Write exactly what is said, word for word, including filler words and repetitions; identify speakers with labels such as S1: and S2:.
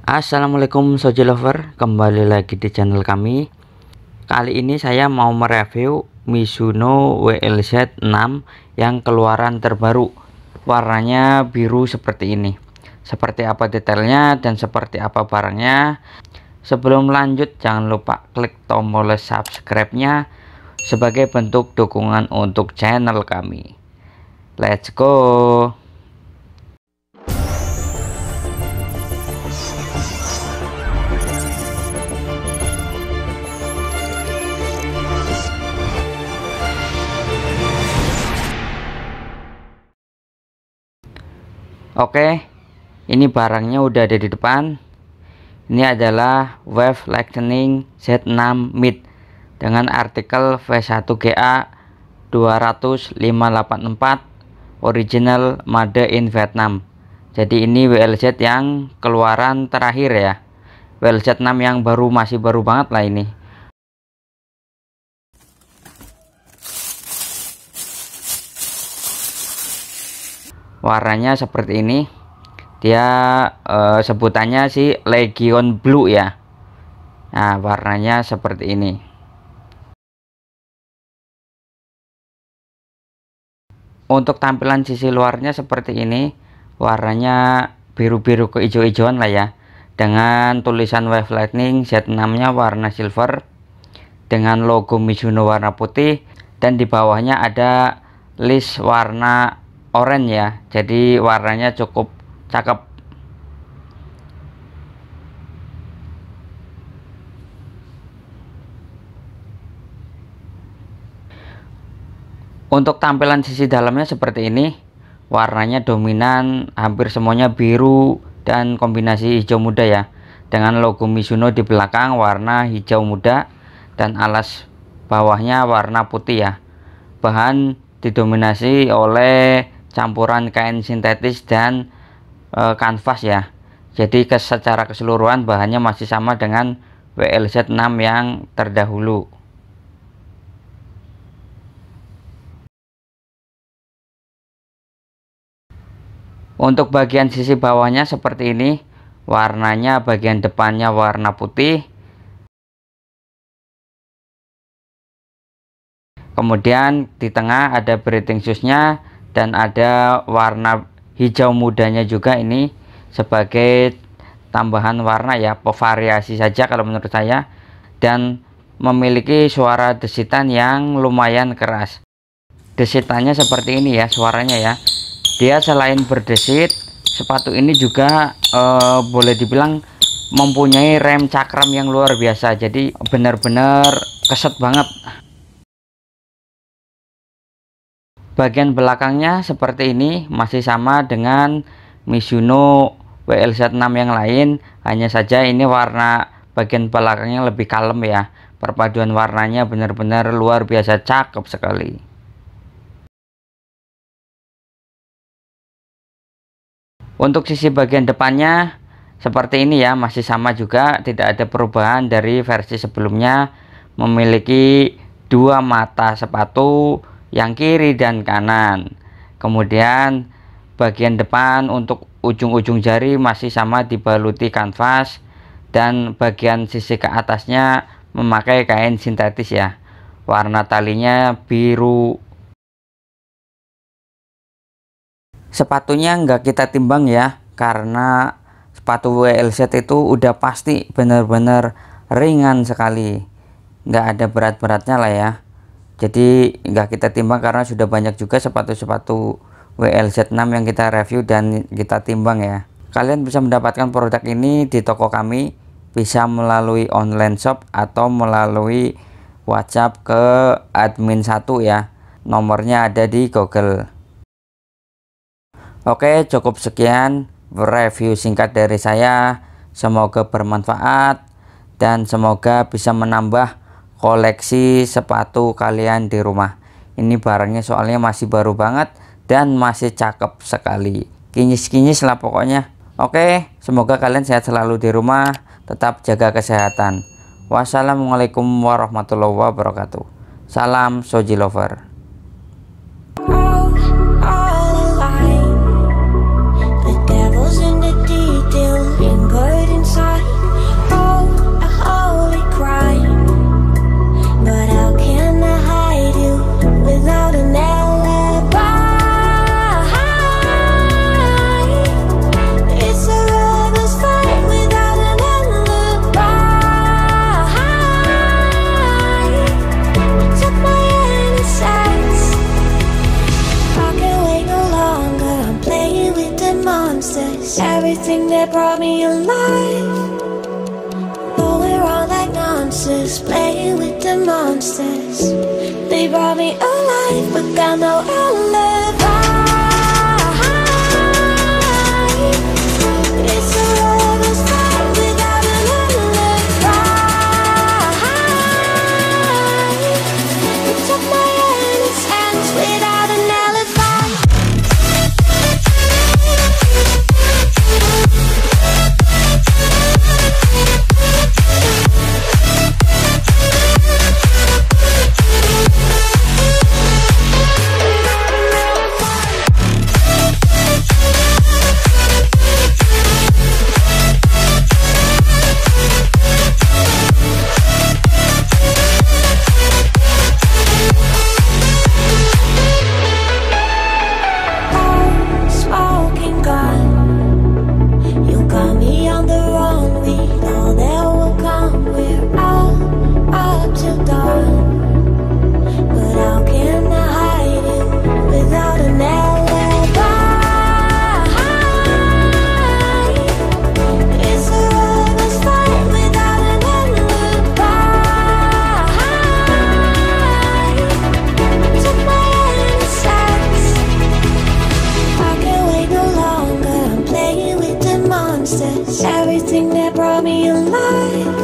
S1: Assalamualaikum Soji Lover, kembali lagi di channel kami. Kali ini saya mau mereview Mizuno W L Z enam yang keluaran terbaru. Warnanya biru seperti ini. Seperti apa detailnya dan seperti apa barangnya. Sebelum lanjut, jangan lupa klik tombol subscribe-nya sebagai bentuk dukungan untuk channel kami. Let's go. Oke, ini barangnya udah ada di depan. Ini adalah Wave Lightning Z enam Mid dengan artikel V satu G A dua nol lima delapan empat original made in Vietnam. Jadi ini W L Z yang keluaran terakhir ya. W L Z enam yang baru, masih baru banget lah ini. Warnanya seperti ini. Dia eh, sebutannya sih Legion Blue ya. Nah, warnanya seperti ini. Untuk tampilan sisi luarnya seperti ini. Warnanya biru-biru ke hijau-hijauan lah ya. Dengan tulisan Wave Lightning Z enam nya warna silver dengan logo Mizuno warna putih, dan di bawahnya ada list warna oranye ya. Jadi warnanya cukup cakep. Untuk tampilan sisi dalamnya seperti ini. Warnanya dominan hampir semuanya biru dan kombinasi hijau muda ya. Dengan logo Mizuno di belakang warna hijau muda dan alas bawahnya warna putih ya. Bahan didominasi oleh campuran kain sintetis dan e, kanvas ya. Jadi ke, secara keseluruhan bahannya masih sama dengan W L Z enam yang terdahulu. Untuk bagian sisi bawahnya seperti ini. Warnanya bagian depannya warna putih. Kemudian di tengah ada breathing shoes-nya dan ada warna hijau mudanya juga, ini sebagai tambahan warna ya, variasi saja kalau menurut saya, dan memiliki suara desitan yang lumayan keras. Desitannya seperti ini ya suaranya ya. Dia selain berdesit, sepatu ini juga eh, boleh dibilang mempunyai rem cakram yang luar biasa. Jadi benar-benar keset banget. Bagian belakangnya seperti ini, masih sama dengan Mizuno W L Z enam yang lain, hanya saja ini warna bagian belakangnya lebih kalem ya. Perpaduan warnanya benar-benar luar biasa cakep sekali. Untuk sisi bagian depannya seperti ini ya, masih sama juga, tidak ada perubahan dari versi sebelumnya. Memiliki dua mata sepatu yang kiri dan kanan. Kemudian bagian depan untuk ujung-ujung jari masih sama dibaluti kanvas, dan bagian sisi ke atasnya memakai kain sintetis ya. Warna talinya biru. Sepatunya nggak kita timbang ya, karena sepatu W L Z itu udah pasti benar-benar ringan sekali, nggak ada berat-beratnya lah ya. Jadi nggak kita timbang karena sudah banyak juga sepatu-sepatu W L Z enam yang kita review dan kita timbang ya. Kalian bisa mendapatkan produk ini di toko kami, bisa melalui online shop atau melalui WhatsApp ke admin satu ya. Nomornya ada di Google. Oke, cukup sekian review singkat dari saya. Semoga bermanfaat dan semoga bisa menambah koleksi sepatu kalian di rumah. Ini barangnya soalnya masih baru banget dan masih cakep sekali. Kinyis-kinyis lah pokoknya. Oke, semoga kalian sehat selalu di rumah. Tetap jaga kesehatan. Wassalamualaikum warahmatullahi wabarakatuh. Salam Soji Lover. The devil's in the detail, and good inside.
S2: brought me alive. Going around like monsters, playing with the monsters. They brought me alive, but got no alibi. It's a lover's fight without an alibi. It took my hand in its hands without an alibi. Everything that brought me alive.